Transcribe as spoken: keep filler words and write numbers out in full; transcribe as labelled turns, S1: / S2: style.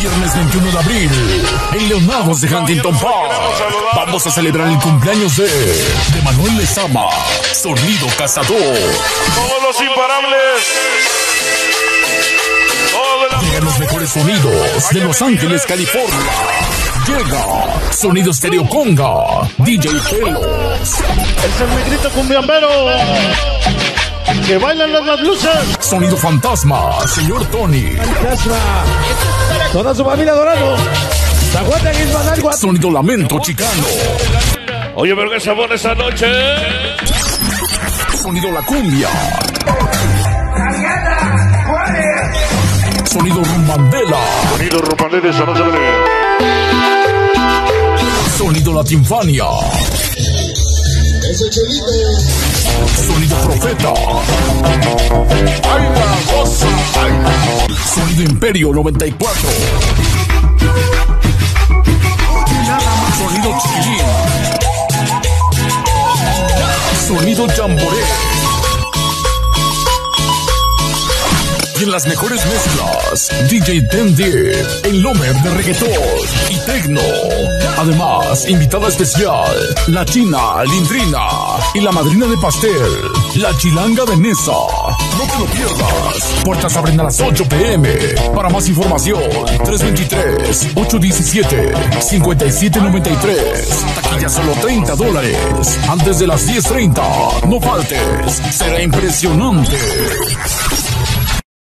S1: Viernes veintiuno de abril, en Leonados de Huntington Park, vamos a celebrar el cumpleaños de, de Manuel Lezama, Sonido Cazador.
S2: Todos los imparables.
S1: Llegan los mejores sonidos de Los Ángeles, California. Llega Sonido Stereo Conga, D J Pelos.
S2: Es el negrito cumbiambero que bailan las, las luces.
S1: Sonido Fantasma, señor Tony.
S3: Fantasma. Toda su familia Dorado.
S1: Sonido Lamento Chicano.
S2: Oye, pero qué sabor esta noche.
S1: Sonido La Cumbia. Sonido Rumbandela.
S2: Sonido Rumbandela, esa no se ve.
S1: Sonido Latinfania.
S4: Ese chelito.
S1: Sonido Profeta.
S2: ¡Ay, la cosa! Ay.
S1: Sonido Imperio noventa y cuatro. Sonido Chiquilín. Sonido Jamboree. Y en las mejores mezclas, D J Tendi, el Lomer de reggaetón y tecno. Además, invitada especial, la China Lindrina y la madrina de pastel, la Chilanga de Nesa. No te lo pierdas. Puertas abren a las ocho p m Para más información, tres dos tres, ocho uno siete, cinco siete nueve tres. Taquilla solo treinta dólares. Antes de las diez treinta. No faltes. Será impresionante.